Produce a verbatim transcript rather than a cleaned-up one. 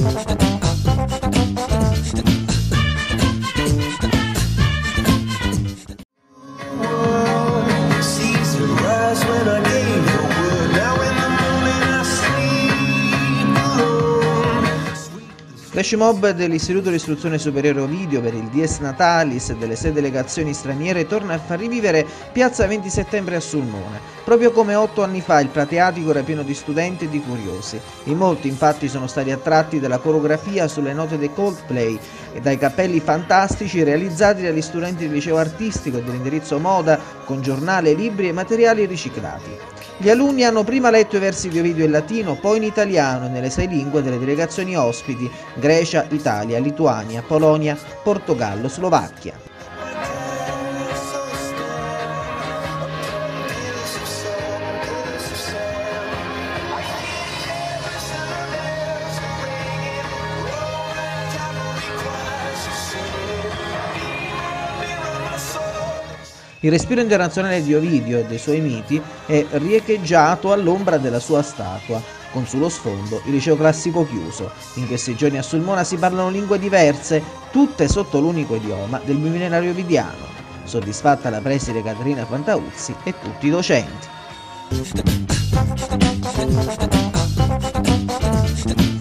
Flash mob dell'Istituto di Istruzione Superiore Ovidio per il Dies Natalis e delle sei delegazioni straniere torna a far rivivere Piazza venti settembre a Sulmona. Proprio come otto anni fa il Prateatico era pieno di studenti e di curiosi. In molti infatti sono stati attratti dalla coreografia sulle note dei Coldplay e dai cappelli fantastici realizzati dagli studenti del liceo artistico e dell'indirizzo moda con giornale, libri e materiali riciclati. Gli alunni hanno prima letto i versi di Ovidio in latino, poi in italiano e nelle sei lingue delle delegazioni ospiti: Grecia, Italia, Lituania, Polonia, Portogallo, Slovacchia. Il respiro internazionale di Ovidio e dei suoi miti è riecheggiato all'ombra della sua statua, con sullo sfondo il liceo classico chiuso. In questi giorni a Sulmona si parlano lingue diverse, tutte sotto l'unico idioma del millenario ovidiano. Soddisfatta la preside Caterina Fantauzzi e tutti i docenti.